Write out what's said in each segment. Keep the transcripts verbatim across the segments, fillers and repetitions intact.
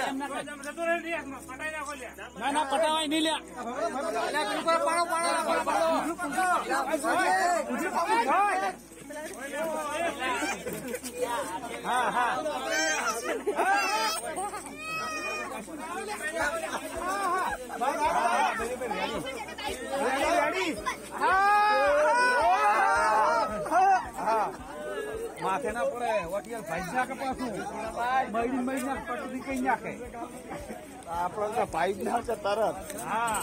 ના ના પટાવાય નહીં લ્યા હા હા માથે ના પડે વટિયાલ ભાઈ નાખે પાછું મહિને મહિને પટરી કઈ નાખે આપડે પાઇપ નાખે તરત હા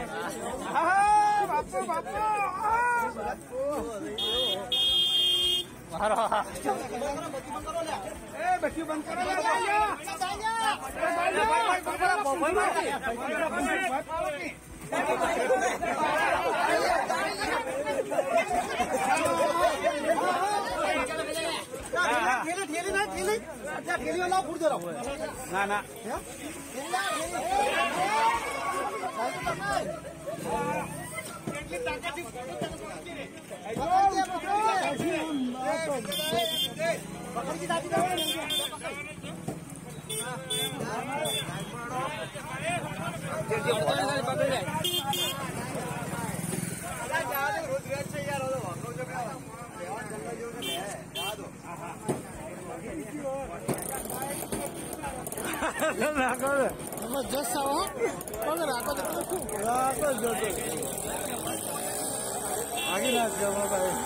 બાપુ બાપુ મારો એ બચ્ચી બંધ કરો ના ના જસ આવો રાખો રાખો જો આગે ના જવા ભાઈ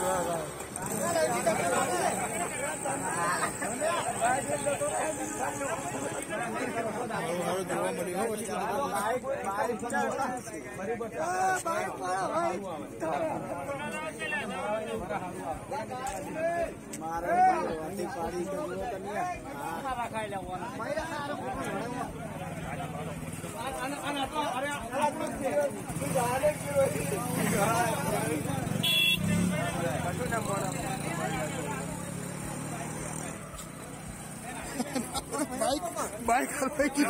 बाइक बाइक की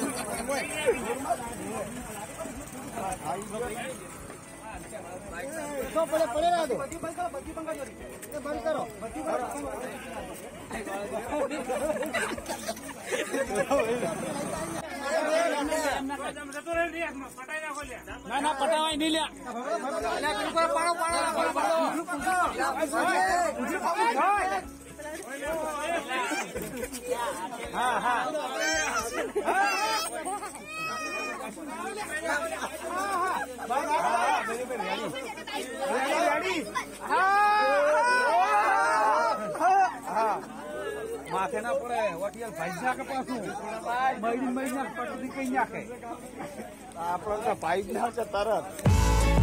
तो पड़े पड़े रहा दो बत्ती बंद करो बत्ती बंद करो ये बंद करो बत्ती बंद ना ना पटावाय नहीं लिया पाड़ो पाड़ो हाँ हाँ माथे ना पड़े वटियाल भाई नाखे पाछू महीने महीने पटरी कई नाखे आपड़े पाइप नाखे तरत।